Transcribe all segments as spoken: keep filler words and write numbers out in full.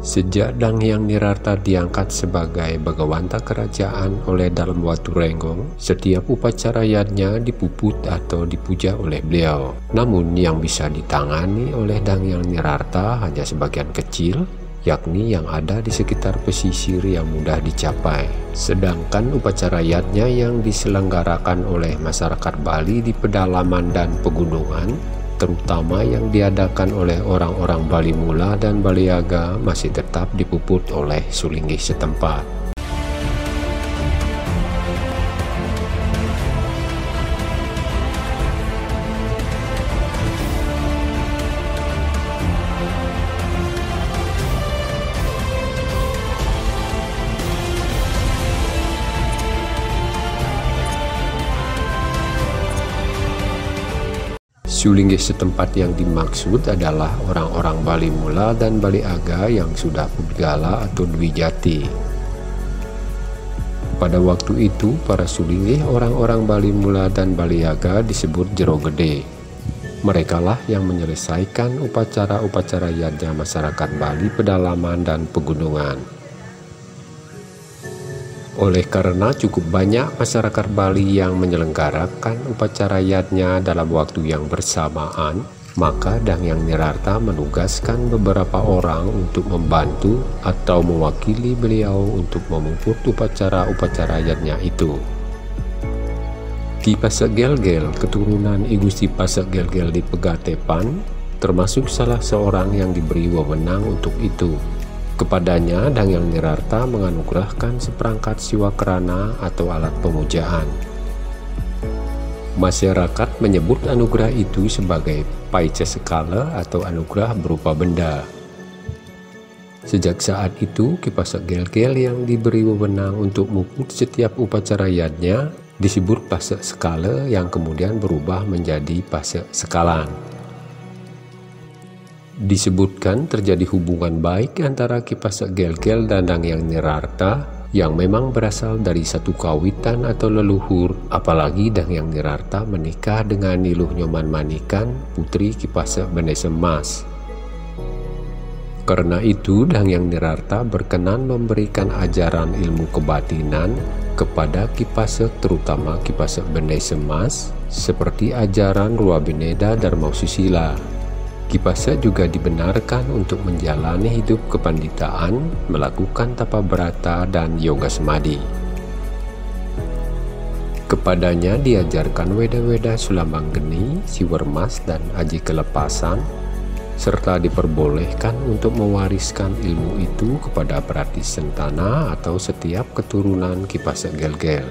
Sejak Danghyang Nirarta diangkat sebagai Bagawanta kerajaan oleh Dalam Waturenggong, setiap upacara yadnya dipuput atau dipuja oleh beliau. Namun yang bisa ditangani oleh Danghyang Nirarta hanya sebagian kecil, yakni yang ada di sekitar pesisir yang mudah dicapai. Sedangkan upacara yadnya yang diselenggarakan oleh masyarakat Bali di pedalaman dan pegunungan, terutama yang diadakan oleh orang-orang Bali Mula dan Baliaga, masih tetap dipuput oleh Sulinggih setempat. Sulinggih setempat yang dimaksud adalah orang-orang Bali Mula dan Baliaga yang sudah pudgala atau dwijati. Pada waktu itu, para Sulinggih orang-orang Bali Mula dan Baliaga disebut Jero Gede. Merekalah yang menyelesaikan upacara-upacara yadnya masyarakat Bali pedalaman dan pegunungan. Oleh karena cukup banyak masyarakat Bali yang menyelenggarakan upacara yadnya dalam waktu yang bersamaan, maka Danghyang Nirarta menugaskan beberapa orang untuk membantu atau mewakili beliau untuk memuput upacara-upacara yadnya itu. Ki Pasek Gelgel, keturunan I Gusti Pasek Gelgel di Pegatepan, termasuk salah seorang yang diberi wewenang untuk itu. Kepadanya Danghyang Nirarta menganugerahkan seperangkat siwakrana atau alat pemujaan. Masyarakat menyebut anugerah itu sebagai paica sekala atau anugerah berupa benda. Sejak saat itu, Ki Pasek Gelgel yang diberi wewenang untuk muput setiap upacara yadnya disebut Pasek Sekala, yang kemudian berubah menjadi Pasek Sekalan. Disebutkan terjadi hubungan baik antara Ki Pasek Gelgel dan Danghyang Nirarta yang memang berasal dari satu kawitan atau leluhur, apalagi Danghyang Nirarta menikah dengan Niluh Nyoman Manikan, putri Ki Pasek Benesemas. Karena itu Danghyang Nirarta berkenan memberikan ajaran ilmu kebatinan kepada Ki Pasek, terutama Ki Pasek Benesemas, seperti ajaran Ruabineda Darmaususila. Ki Pasek juga dibenarkan untuk menjalani hidup kepanditaan, melakukan tapa brata dan yoga semadi. Kepadanya diajarkan weda-weda Sulambang Geni, Siwermas, dan Aji Kelepasan, serta diperbolehkan untuk mewariskan ilmu itu kepada Prati Sentana atau setiap keturunan Ki Pasek Gelgel.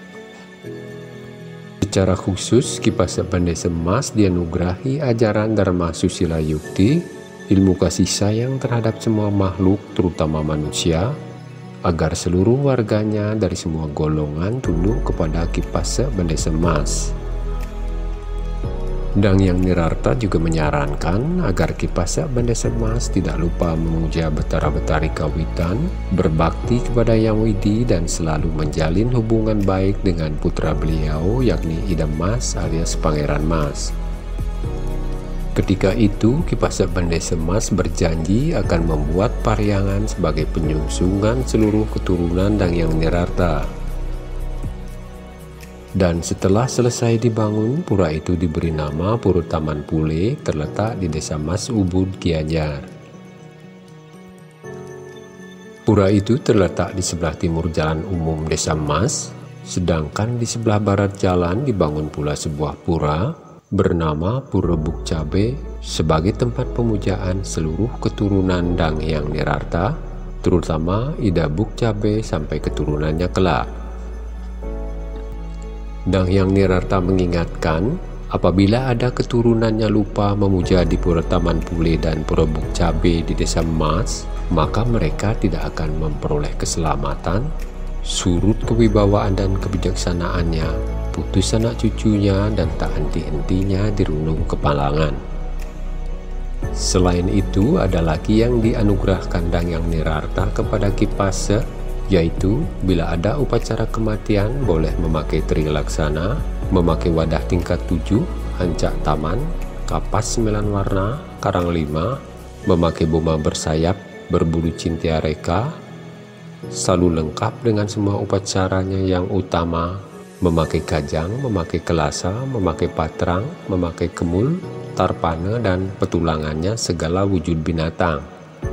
Secara khusus, Ki Pasek Benesemas dianugerahi ajaran Dharma Susila Yukti, ilmu kasih sayang terhadap semua makhluk, terutama manusia, agar seluruh warganya dari semua golongan tunduk kepada Ki Pasek Benesemas. Danghyang Nirarta juga menyarankan agar Ki Pasek Benesemas tidak lupa memuja Betara-Betari Kawitan, berbakti kepada Yang Widi, dan selalu menjalin hubungan baik dengan putra beliau yakni Idam Mas alias Pangeran Mas. Ketika itu Ki Pasek Benesemas berjanji akan membuat paryangan sebagai penyungsungan seluruh keturunan Danghyang Nirarta. Dan setelah selesai dibangun, pura itu diberi nama Pura Taman Pule, terletak di Desa Mas Ubud, Gianyar. Pura itu terletak di sebelah timur Jalan Umum Desa Mas, sedangkan di sebelah barat jalan dibangun pula sebuah pura bernama Pura Buk Cabe sebagai tempat pemujaan seluruh keturunan Danghyang Nirarta, terutama Ida Buk Cabe sampai keturunannya kelak. Danghyang Nirarta mengingatkan, apabila ada keturunannya lupa memuja di Pura Taman Pule dan Pura Buk Cabe di Desa Mas, maka mereka tidak akan memperoleh keselamatan, surut kewibawaan dan kebijaksanaannya, putus anak cucunya, dan tak henti-hentinya dirundung kepalangan. Selain itu, ada lagi yang dianugerahkan Danghyang Nirarta kepada Ki Pasek, yaitu bila ada upacara kematian boleh memakai trilaksana, memakai wadah tingkat tujuh, hancak taman, kapas sembilan warna, karang lima, memakai boma bersayap, berbulu cintiareka, selalu lengkap dengan semua upacaranya yang utama, memakai kajang, memakai kelasa, memakai patrang, memakai kemul, tarpana, dan petulangannya segala wujud binatang.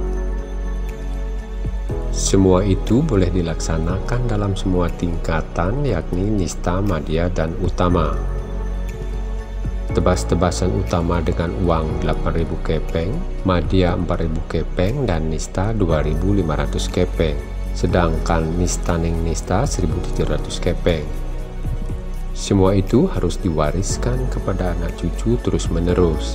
Semua itu boleh dilaksanakan dalam semua tingkatan, yakni nista, madya, dan utama. Tebas-tebasan utama dengan uang delapan ribu kepeng, madya empat ribu kepeng, dan nista dua ribu lima ratus kepeng. Sedangkan nistaning nista seribu tujuh ratus kepeng. Semua itu harus diwariskan kepada anak cucu terus-menerus.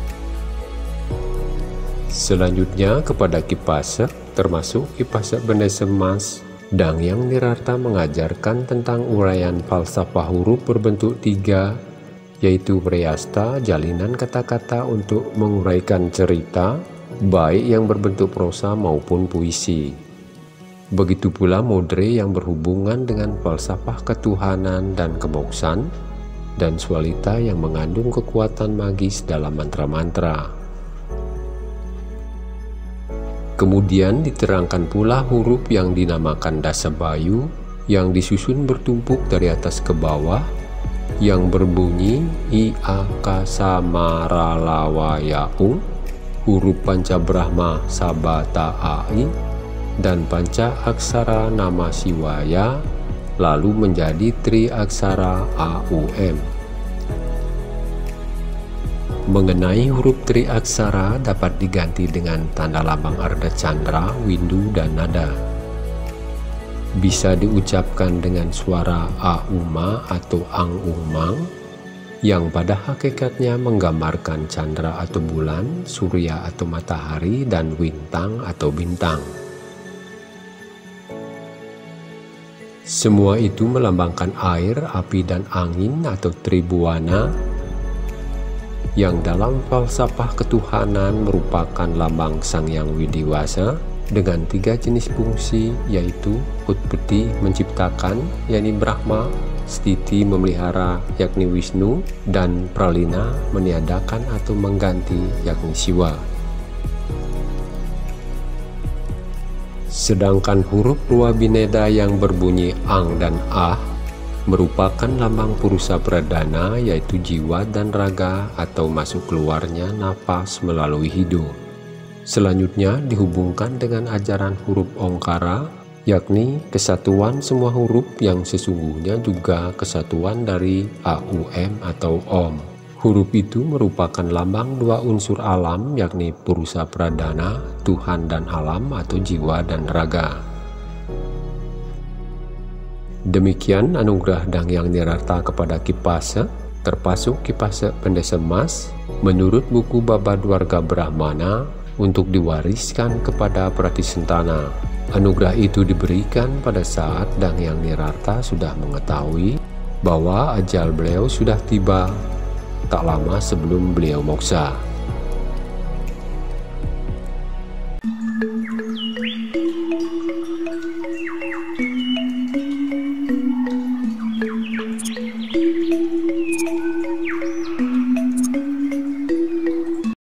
Selanjutnya kepada Ki Pasek, termasuk Ki Pasek Bende Semas, Dang Yang Nirarta mengajarkan tentang uraian falsafah huruf berbentuk tiga, yaitu priyasta, jalinan kata-kata untuk menguraikan cerita, baik yang berbentuk prosa maupun puisi. Begitu pula modre yang berhubungan dengan falsafah ketuhanan dan kemoksan, dan swalita yang mengandung kekuatan magis dalam mantra-mantra. Kemudian diterangkan pula huruf yang dinamakan Dasabayu, yang disusun bertumpuk dari atas ke bawah, yang berbunyi I A K Samaralawayau, huruf Panca Brahma Sabata Ai, dan Panca Aksara Nama Siwaya, lalu menjadi Tri Aksara A U M. Mengenai huruf Tri Aksara dapat diganti dengan tanda lambang Arda Candra, Windu, dan nada. Bisa diucapkan dengan suara A-uma atau ang-umang, yang pada hakikatnya menggambarkan candra atau bulan, surya atau matahari, dan wintang atau bintang. Semua itu melambangkan air, api, dan angin atau tribuana, yang dalam falsafah ketuhanan merupakan lambang Sang Yang Widiwasa, dengan tiga jenis fungsi, yaitu Utpeti menciptakan, yakni Brahma, Stiti memelihara, yakni Wisnu, dan Pralina meniadakan atau mengganti, yakni Siwa. Sedangkan huruf Ruwabineda yang berbunyi Ang dan Ah merupakan lambang Purusa Pradana, yaitu jiwa dan raga atau masuk keluarnya nafas melalui hidung. Selanjutnya dihubungkan dengan ajaran huruf Ongkara, yakni kesatuan semua huruf yang sesungguhnya juga kesatuan dari A U M atau Om. Huruf itu merupakan lambang dua unsur alam, yakni Purusa Pradana, Tuhan dan alam atau jiwa dan raga. Demikian anugerah Dang Yang Nirarta kepada Ki Pasek, termasuk Ki Pasek Bende Semas, menurut buku Babadwarga Brahmana, untuk diwariskan kepada Pratisentana. Anugerah itu diberikan pada saat Dang Yang Nirarta sudah mengetahui bahwa ajal beliau sudah tiba tak lama sebelum beliau moksa.